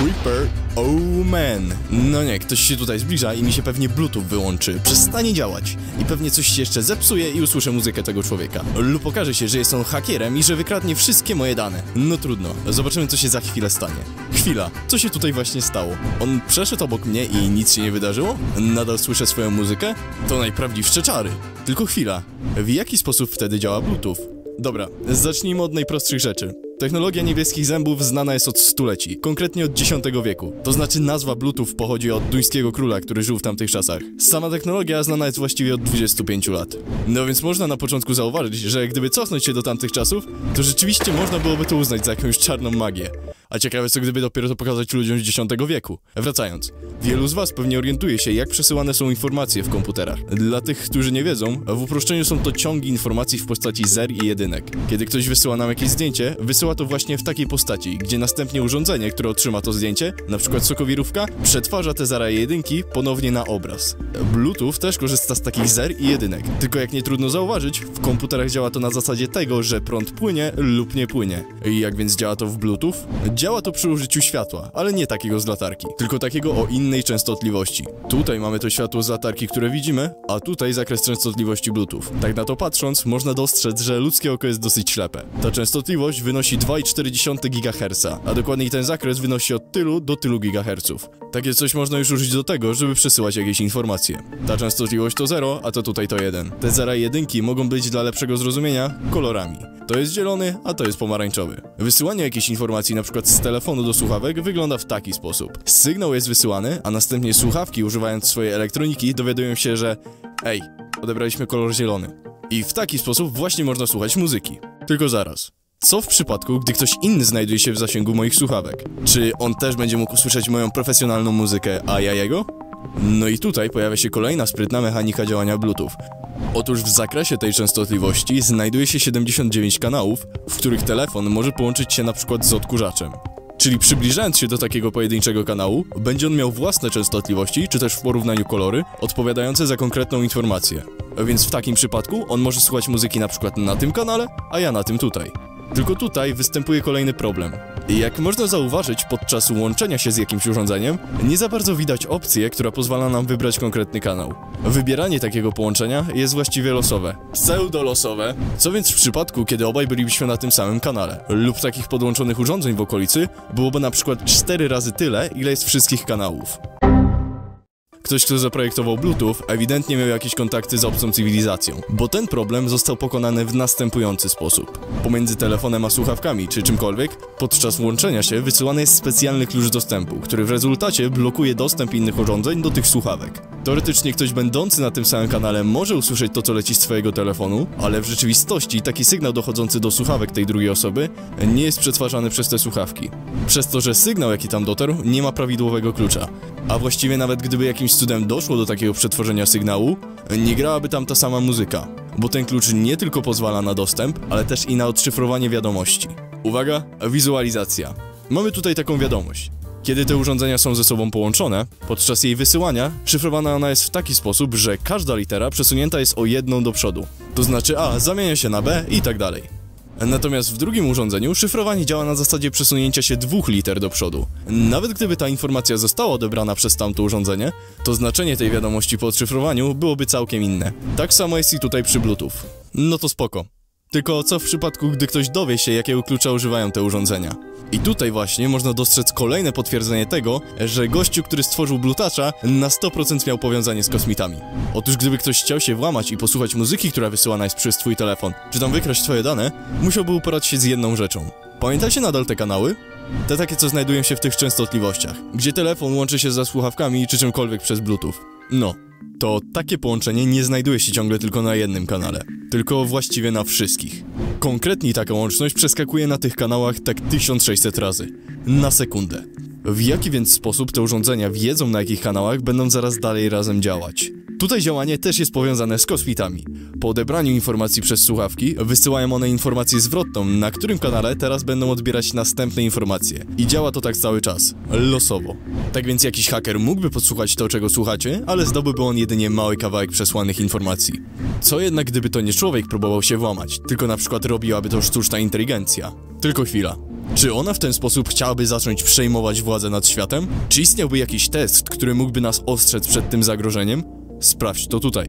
Creeper, oh man. No nie, ktoś się tutaj zbliża i mi się pewnie Bluetooth wyłączy. Przestanie działać. I pewnie coś się jeszcze zepsuje i usłyszę muzykę tego człowieka. Lub okaże się, że jest on hakerem i że wykradnie wszystkie moje dane. No trudno, zobaczymy co się za chwilę stanie. Chwila, co się tutaj właśnie stało? On przeszedł obok mnie i nic się nie wydarzyło? Nadal słyszę swoją muzykę? To najprawdziwsze czary. Tylko chwila, w jaki sposób wtedy działa Bluetooth? Dobra, zacznijmy od najprostszych rzeczy. Technologia niebieskich zębów znana jest od stuleci, konkretnie od X wieku. To znaczy nazwa Bluetooth pochodzi od duńskiego króla, który żył w tamtych czasach. Sama technologia znana jest właściwie od 25 lat. No więc można na początku zauważyć, że gdyby cofnąć się do tamtych czasów, to rzeczywiście można byłoby to uznać za jakąś czarną magię. A ciekawe co gdyby dopiero to pokazać ludziom z X wieku. Wracając, wielu z was pewnie orientuje się, jak przesyłane są informacje w komputerach. Dla tych, którzy nie wiedzą, w uproszczeniu są to ciągi informacji w postaci zer i jedynek. Kiedy ktoś wysyła nam jakieś zdjęcie, wysyła to właśnie w takiej postaci, gdzie następnie urządzenie, które otrzyma to zdjęcie, na przykład sokowirówka, przetwarza te zera i jedynki ponownie na obraz. Bluetooth też korzysta z takich zer i jedynek. Tylko jak nie trudno zauważyć, w komputerach działa to na zasadzie tego, że prąd płynie lub nie płynie. I jak więc działa to w Bluetooth? Działa to przy użyciu światła, ale nie takiego z latarki, tylko takiego o innej częstotliwości. Tutaj mamy to światło z latarki, które widzimy, a tutaj zakres częstotliwości Bluetooth. Tak na to patrząc, można dostrzec, że ludzkie oko jest dosyć ślepe. Ta częstotliwość wynosi 2,4 GHz, a dokładniej ten zakres wynosi od tylu do tylu GHz. Takie coś można już użyć do tego, żeby przesyłać jakieś informacje. Ta częstotliwość to 0, a to tutaj to 1. Te zera i jedynki mogą być dla lepszego zrozumienia kolorami. To jest zielony, a to jest pomarańczowy. Wysyłanie jakiejś informacji np. z telefonu do słuchawek wygląda w taki sposób. Sygnał jest wysyłany, a następnie słuchawki używając swojej elektroniki dowiadują się, że ej, odebraliśmy kolor zielony. I w taki sposób właśnie można słuchać muzyki. Tylko zaraz. Co w przypadku, gdy ktoś inny znajduje się w zasięgu moich słuchawek? Czy on też będzie mógł usłyszeć moją profesjonalną muzykę, a ja jego? No i tutaj pojawia się kolejna sprytna mechanika działania Bluetooth. Otóż w zakresie tej częstotliwości znajduje się 79 kanałów, w których telefon może połączyć się na przykład z odkurzaczem. Czyli przybliżając się do takiego pojedynczego kanału, będzie on miał własne częstotliwości, czy też w porównaniu kolory, odpowiadające za konkretną informację. A więc w takim przypadku on może słuchać muzyki na przykład na tym kanale, a ja na tym tutaj. Tylko tutaj występuje kolejny problem. Jak można zauważyć podczas łączenia się z jakimś urządzeniem, nie za bardzo widać opcję, która pozwala nam wybrać konkretny kanał. Wybieranie takiego połączenia jest właściwie losowe. Pseudolosowe. Co więc w przypadku, kiedy obaj bylibyśmy na tym samym kanale? Lub takich podłączonych urządzeń w okolicy byłoby na przykład 4 razy tyle, ile jest wszystkich kanałów. Ktoś, kto zaprojektował Bluetooth, ewidentnie miał jakieś kontakty z obcą cywilizacją, bo ten problem został pokonany w następujący sposób. Pomiędzy telefonem a słuchawkami czy czymkolwiek, podczas łączenia się wysyłany jest specjalny klucz dostępu, który w rezultacie blokuje dostęp innych urządzeń do tych słuchawek. Teoretycznie ktoś będący na tym samym kanale może usłyszeć to, co leci z twojego telefonu, ale w rzeczywistości taki sygnał dochodzący do słuchawek tej drugiej osoby nie jest przetwarzany przez te słuchawki. Przez to, że sygnał, jaki tam dotarł, nie ma prawidłowego klucza. A właściwie nawet gdyby jakimś cudem doszło do takiego przetworzenia sygnału, nie grałaby tam ta sama muzyka, bo ten klucz nie tylko pozwala na dostęp, ale też i na odszyfrowanie wiadomości. Uwaga, wizualizacja. Mamy tutaj taką wiadomość. Kiedy te urządzenia są ze sobą połączone, podczas jej wysyłania szyfrowana ona jest w taki sposób, że każda litera przesunięta jest o jedną do przodu. To znaczy A zamienia się na B i tak dalej. Natomiast w drugim urządzeniu szyfrowanie działa na zasadzie przesunięcia się 2 liter do przodu. Nawet gdyby ta informacja została odebrana przez tamto urządzenie, to znaczenie tej wiadomości po odszyfrowaniu byłoby całkiem inne. Tak samo jest i tutaj przy Bluetooth. No to spoko. Tylko co w przypadku, gdy ktoś dowie się, jakiego klucza używają te urządzenia? I tutaj właśnie można dostrzec kolejne potwierdzenie tego, że gościu, który stworzył Bluetooth'a, na 100% miał powiązanie z kosmitami. Otóż gdyby ktoś chciał się włamać i posłuchać muzyki, która wysyłana jest przez twój telefon, czy tam wykraść twoje dane, musiałby uporać się z jedną rzeczą. Pamiętacie nadal te kanały? Te takie, co znajdują się w tych częstotliwościach, gdzie telefon łączy się ze słuchawkami czy czymkolwiek przez Bluetooth. No, to takie połączenie nie znajduje się ciągle tylko na jednym kanale, tylko właściwie na wszystkich. Konkretnie taka łączność przeskakuje na tych kanałach tak 1600 razy. Na sekundę. W jaki więc sposób te urządzenia wiedzą, na jakich kanałach będą zaraz dalej razem działać? Tutaj działanie też jest powiązane z kosmitami. Po odebraniu informacji przez słuchawki wysyłają one informację zwrotną, na którym kanale teraz będą odbierać następne informacje. I działa to tak cały czas. Losowo. Tak więc jakiś haker mógłby podsłuchać to, czego słuchacie, ale zdobyłby on jedynie mały kawałek przesłanych informacji. Co jednak gdyby to nie człowiek próbował się włamać, tylko na przykład robiłaby to sztuczna inteligencja? Tylko chwila. Czy ona w ten sposób chciałaby zacząć przejmować władzę nad światem? Czy istniałby jakiś test, który mógłby nas ostrzec przed tym zagrożeniem? Sprawdź to tutaj.